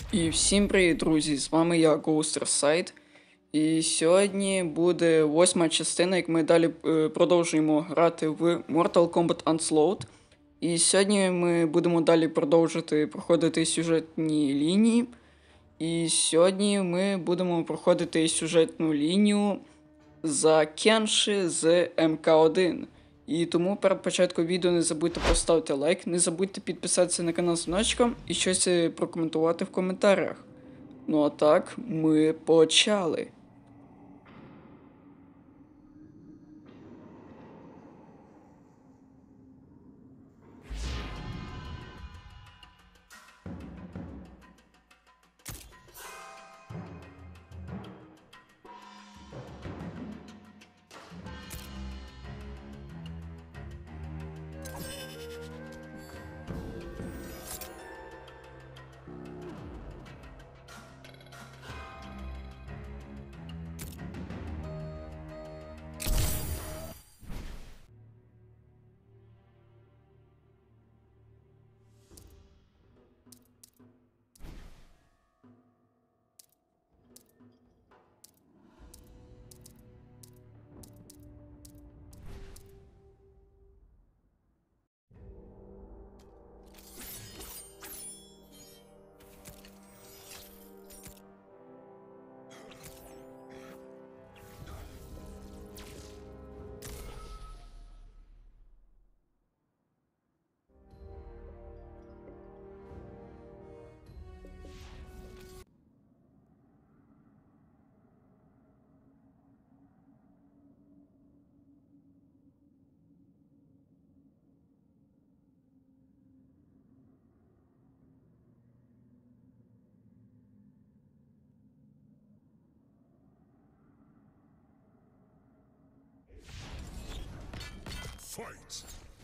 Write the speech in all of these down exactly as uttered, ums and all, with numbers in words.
І всім привіт, друзі! З вами я, GhostRSide. І сьогодні буде восьма частина, як ми далі е, продовжуємо грати в Mortal Kombat Onslaught. І сьогодні ми будемо далі продовжити проходити сюжетні лінії. І сьогодні ми будемо проходити сюжетну лінію за Кенші з ем ка один. І тому перед початком відео не забудьте поставити лайк, не забудьте підписатися на канал з дзвіночком і щось прокоментувати в коментарях. Ну а так, ми почали. Fight!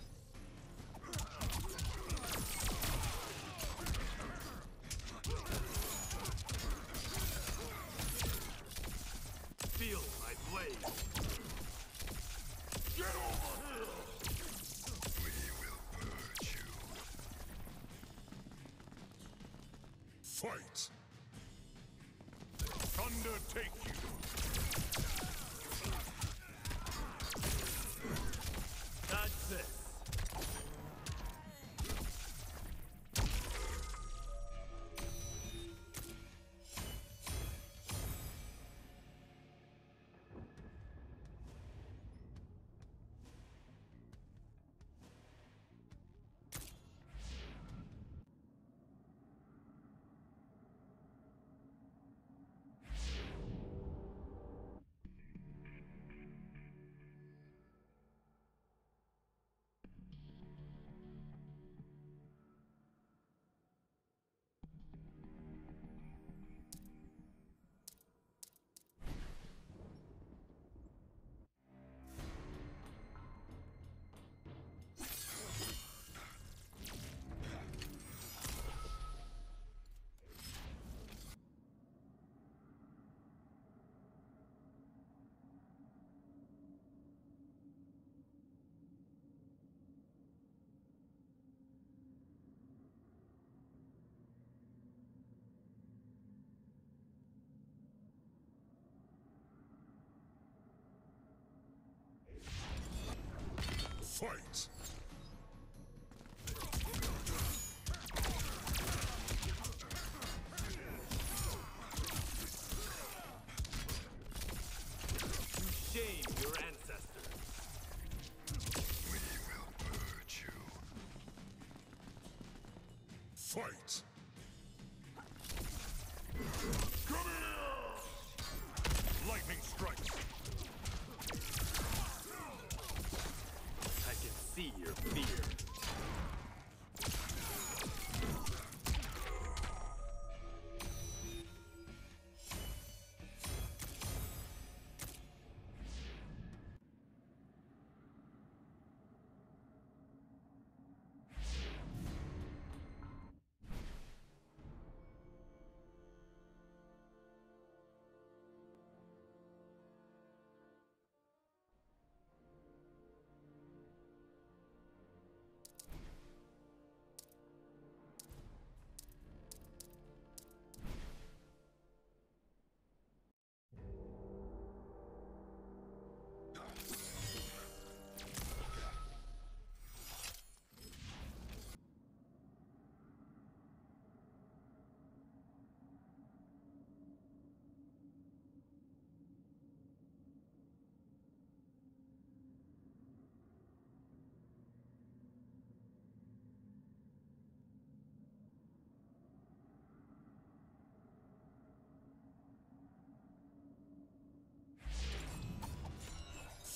Feel my blade! Get over here! We will purge you. Fight! Undertake you! That's it! Fight! You shame your ancestors. We will purge you. Fight! Come here! Lightning strikes. I can see your fear.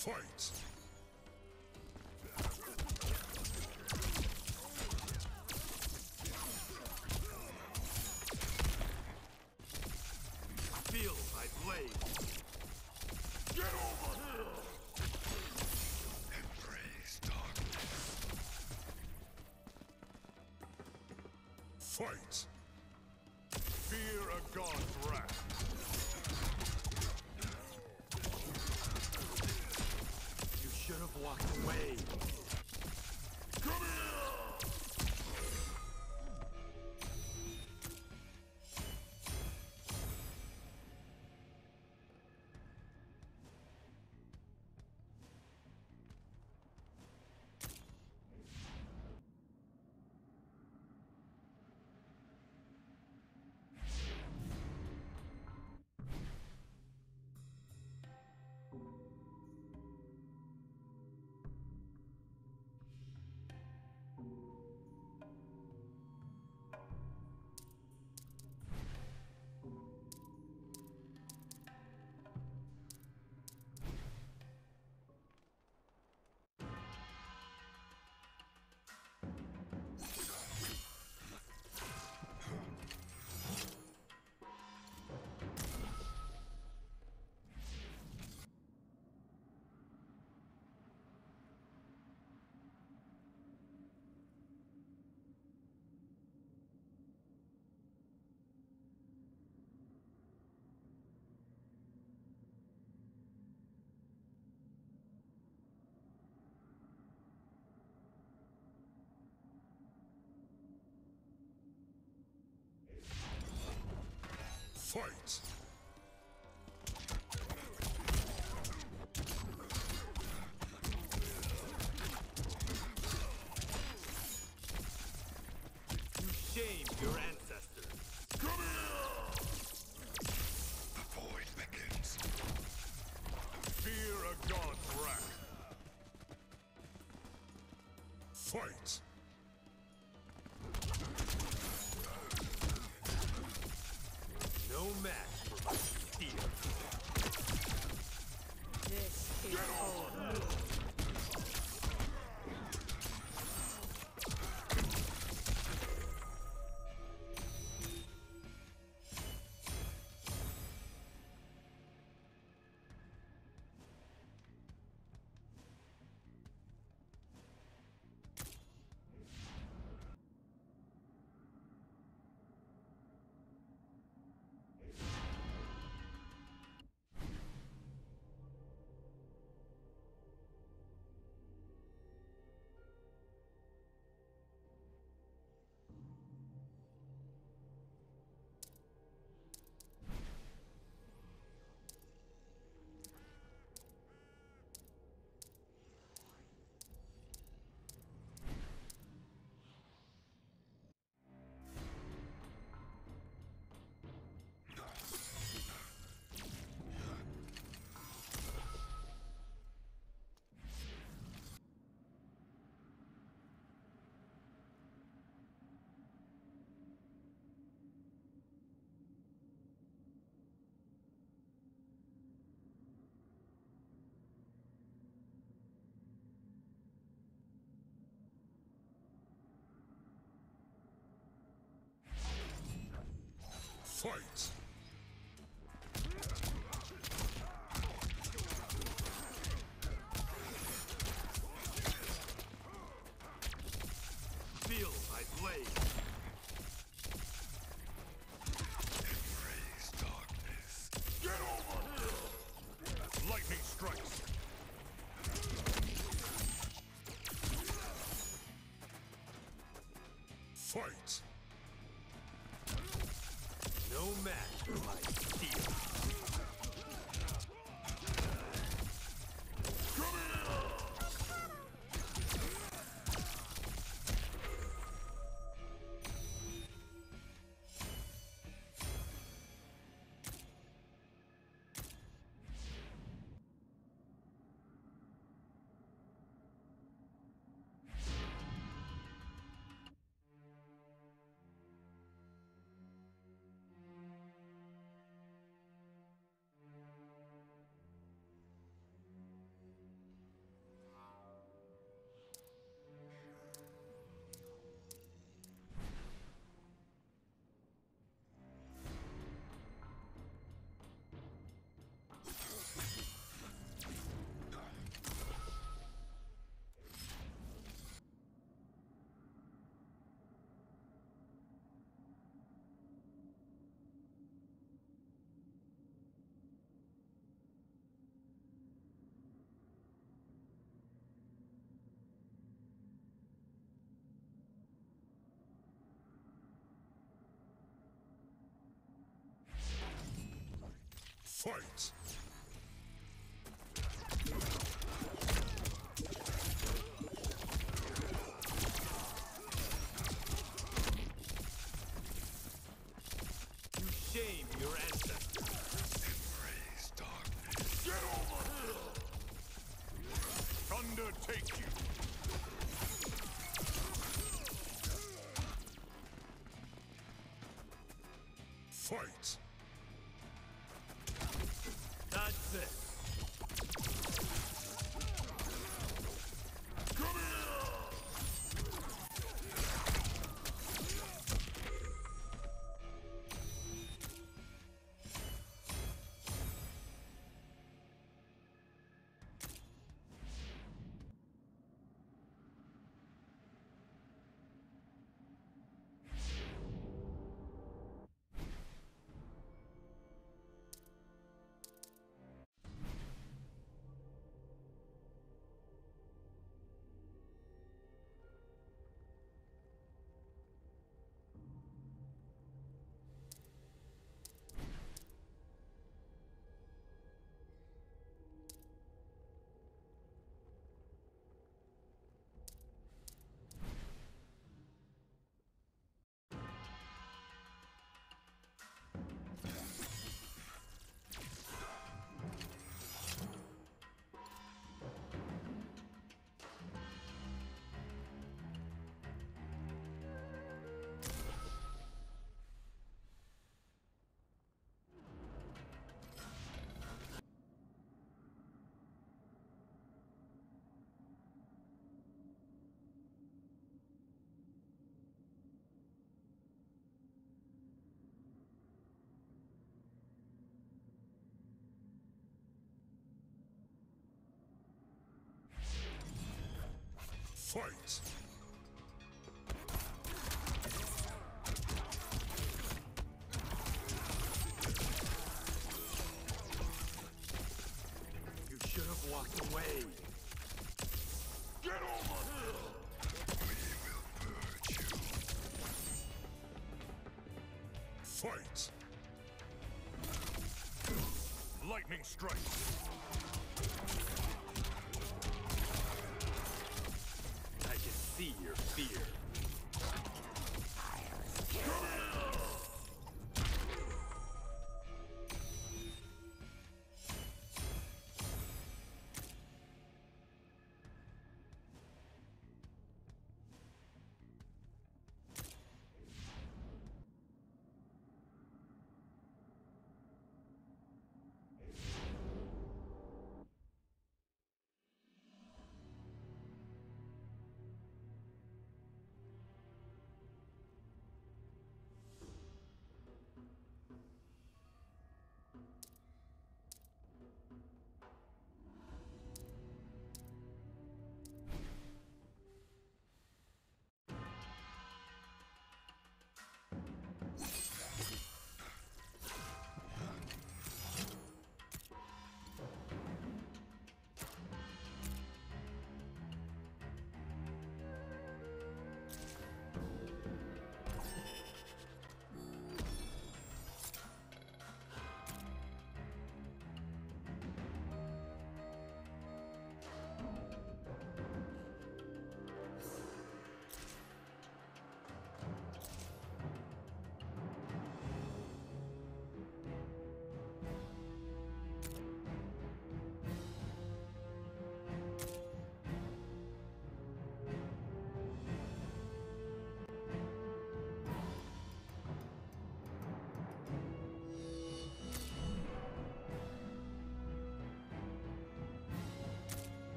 Fight! Feel my blade. Get over here! Embrace darkness. Fight! Fear a god's wrath. You should have walked away. Come here! Fight! You shamed your ancestors. Come here! The void beckons. Fear a god's wrath. Fight! No match for my steel. This is old news. Fight! Feel my blade. Embrace darkness. Get over here! Lightning strikes. Fight! No match for my steel. Come here! Fight! You shame your ancestors. Embrace darkness. Get over here! Thunder take you! Fight! That's it! Come here! Fight! You should have walked away. Get over here! We will purge you. Fight! Lightning strike! I can see your fear.